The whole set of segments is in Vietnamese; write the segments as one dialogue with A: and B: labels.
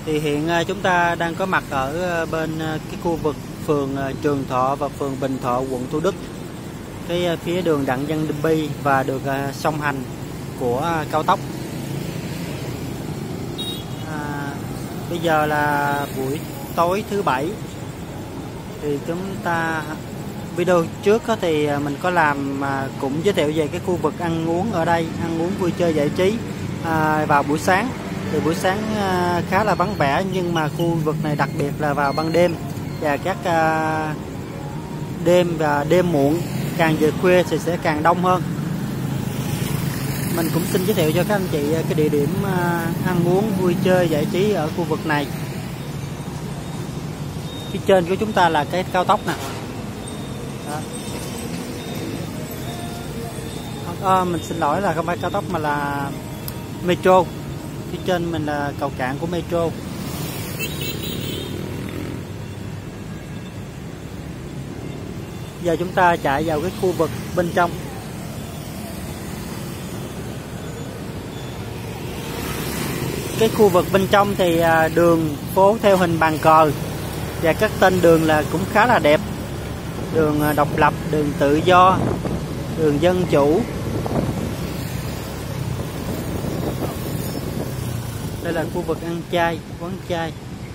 A: Thì hiện chúng ta đang có mặt ở bên cái khu vực phường Trường Thọ và phường Bình Thọ, quận Thủ Đức. Cái phía đường Đặng Văn Bi và đường song hành của cao tốc. Bây giờ là buổi tối thứ Bảy. Thì chúng ta video trước thì mình có làm cũng giới thiệu về cái khu vực ăn uống ở đây, ăn uống vui chơi giải trí vào buổi sáng. Thì buổi sáng khá là vắng vẻ, nhưng mà khu vực này đặc biệt là vào ban đêm và các đêm và đêm muộn, càng về khuya thì sẽ càng đông hơn. Mình cũng xin giới thiệu cho các anh chị cái địa điểm ăn uống vui chơi giải trí ở khu vực này. Phía trên của chúng ta là cái cao tốc nè. Mình xin lỗi là không phải cao tốc mà là metro. Phía trên mình là cầu cạn của metro. Giờ chúng ta chạy vào cái khu vực bên trong. Cái khu vực bên trong thì đường phố theo hình bàn cờ và các tên đường là cũng khá là đẹp. Đường Độc Lập, đường Tự Do, đường Dân Chủ. Đây là khu vực ăn chay, quán chay.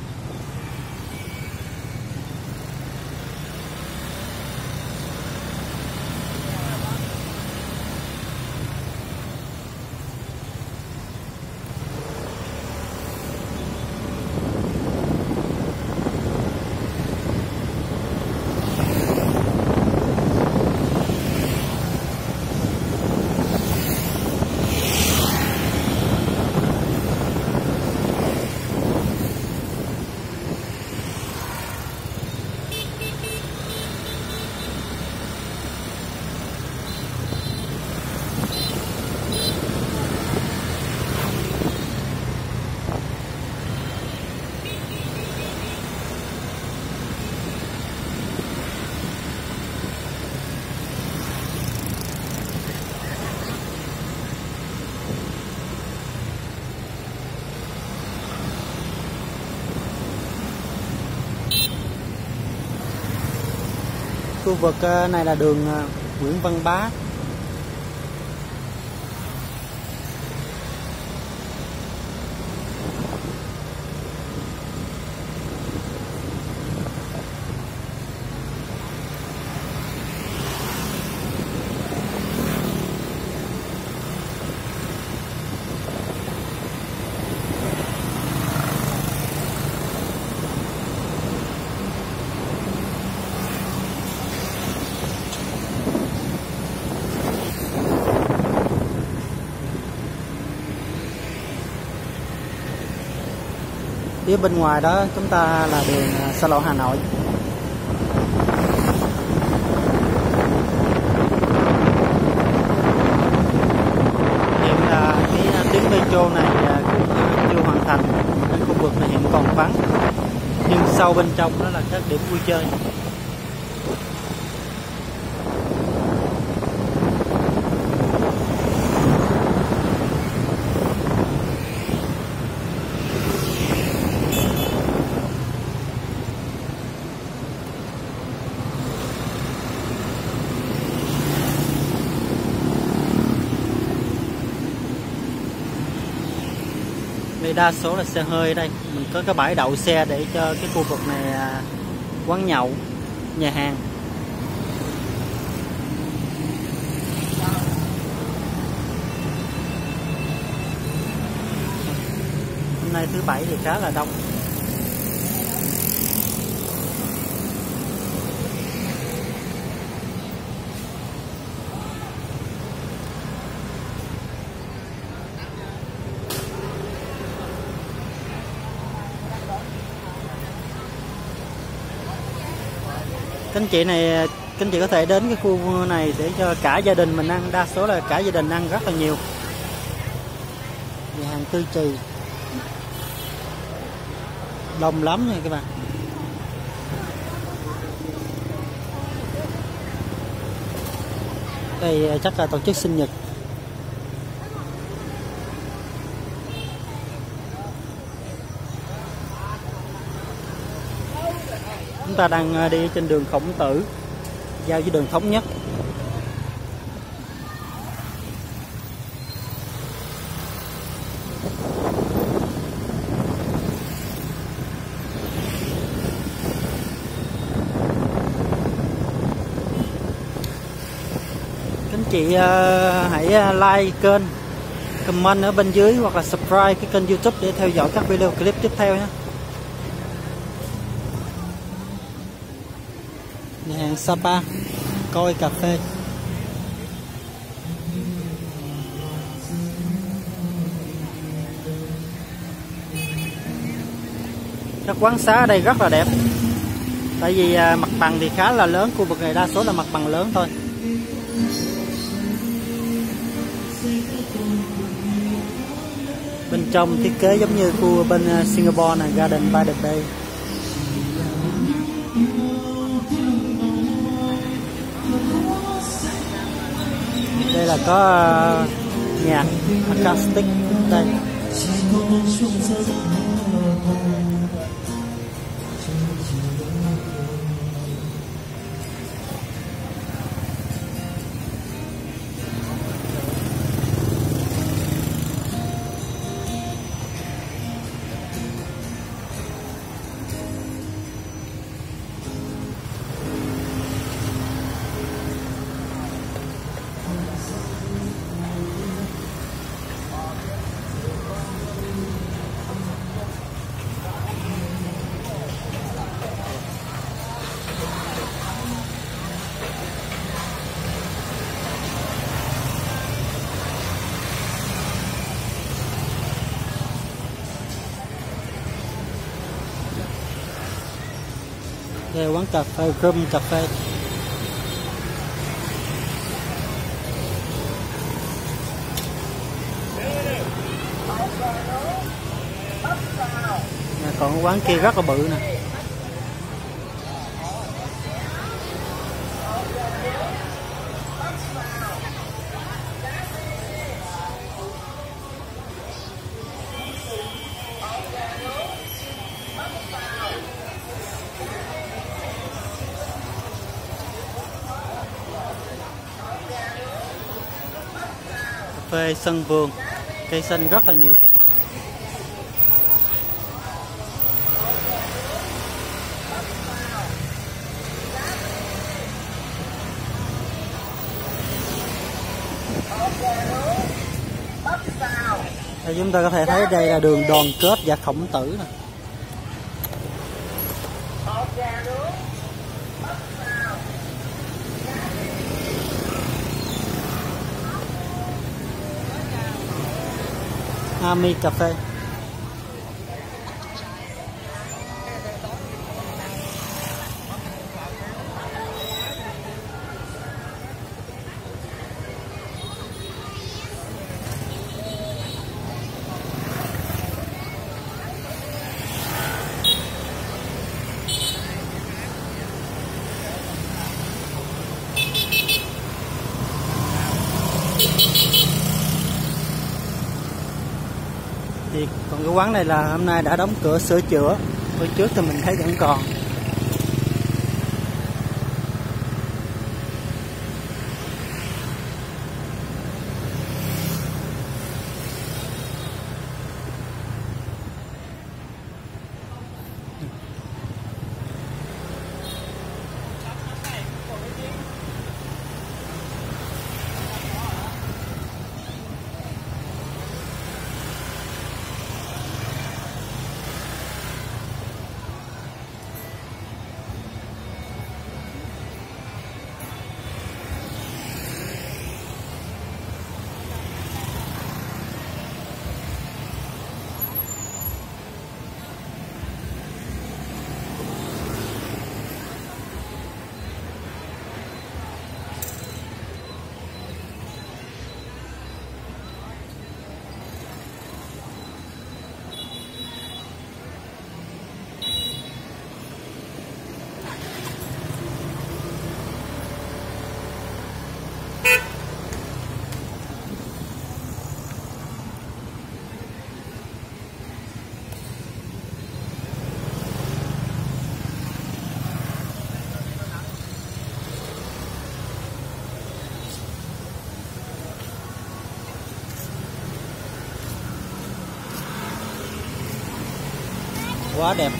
A: Khu vực này là đường Nguyễn Văn Bá. Phía bên ngoài đó chúng ta là đường xa lộ Hà Nội. Hiện là cái tuyến metro này cũng chưa hoàn thành, nên khu vực này hiện còn vắng. Nhưng sâu bên trong đó là các điểm vui chơi. Đây đa số là xe hơi ở đây. Mình có cái bãi đậu xe để cho cái khu vực này quán nhậu, nhà hàng. Hôm nay thứ Bảy thì khá là đông. Các anh chị có thể đến cái khu này để cho cả gia đình mình ăn, đa số là cả gia đình ăn rất là nhiều. Nhà hàng Tư Trì đông lắm nha các bạn. Đây chắc là tổ chức sinh nhật. ta đang đi trên đường Khổng Tử giao với đường Thống Nhất. Các anh chị hãy like kênh, comment ở bên dưới hoặc là subscribe cái kênh YouTube để theo dõi các video clip tiếp theo nhé. Nhà hàng Sapa, Coi Cà Phê. Các quán xá ở đây rất là đẹp. Tại vì mặt bằng thì khá là lớn, khu vực này đa số là mặt bằng lớn thôi. Bên trong thiết kế giống như khu bên Singapore này, Garden by the Bay. Đây là có nhạc acoustic đây. Đây là quán cà phê Room Cà Phê. Còn quán kia rất là bự nè. Cà phê sân vườn, cây xanh rất là nhiều. Thì chúng ta có thể thấy đây là đường Đoàn Kết và Khổng Tử nè. Ami Cà Phê. Thì còn cái quán này là hôm nay đã đóng cửa sửa chữa, hồi trước thì mình thấy vẫn còn. quá đẹp.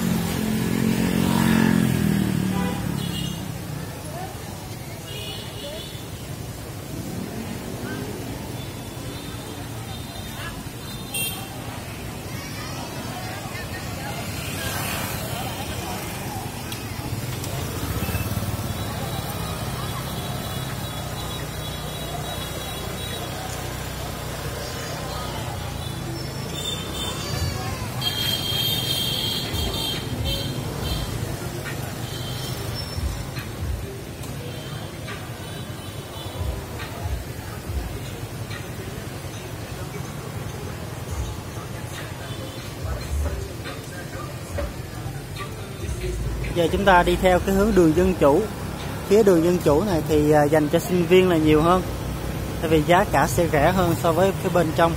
A: Giờ chúng ta đi theo cái hướng đường Dân Chủ. Phía đường Dân Chủ này thì dành cho sinh viên là nhiều hơn, tại vì giá cả sẽ rẻ hơn so với cái bên trong.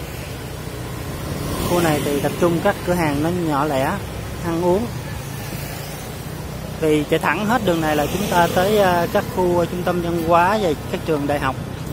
A: Khu này thì tập trung các cửa hàng nó nhỏ lẻ, ăn uống. Vì chạy thẳng hết đường này là chúng ta tới các khu trung tâm văn hóa và các trường đại học.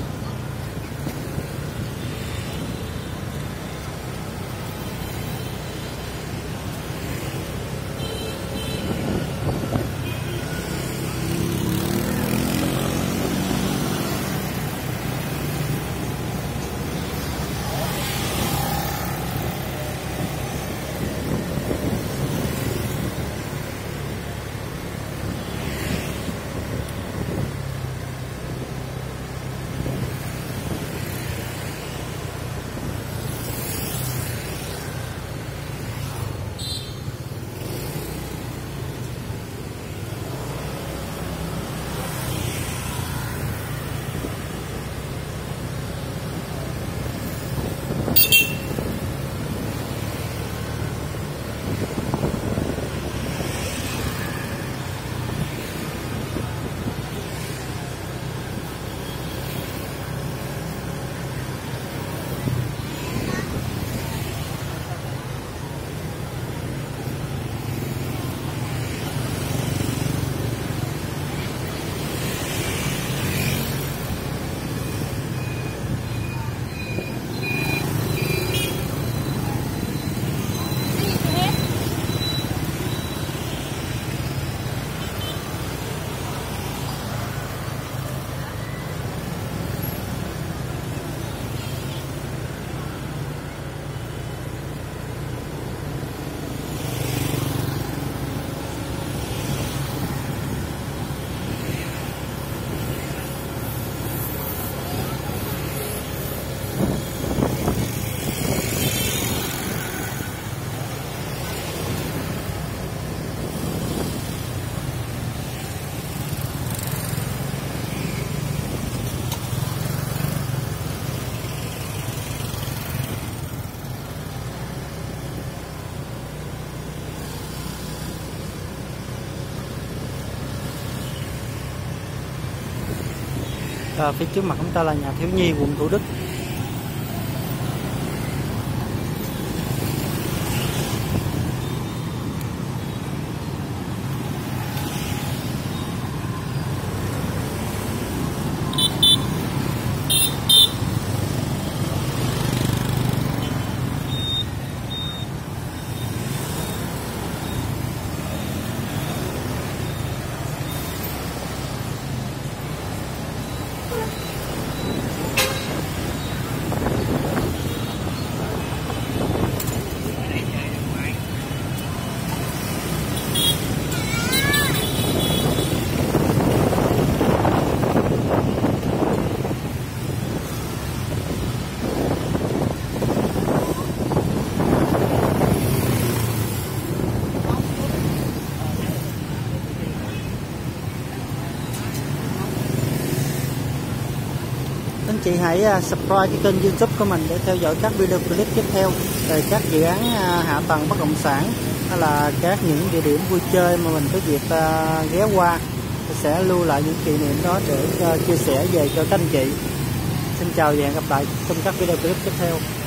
A: Phía trước mặt chúng ta là nhà thiếu nhi quận Thủ Đức. Anh chị hãy subscribe cái kênh YouTube của mình để theo dõi các video clip tiếp theo về các dự án hạ tầng bất động sản, hay là các những địa điểm vui chơi mà mình có dịp ghé qua. Tôi sẽ lưu lại những kỷ niệm đó để chia sẻ về cho các anh chị. Xin chào và hẹn gặp lại trong các video clip tiếp theo.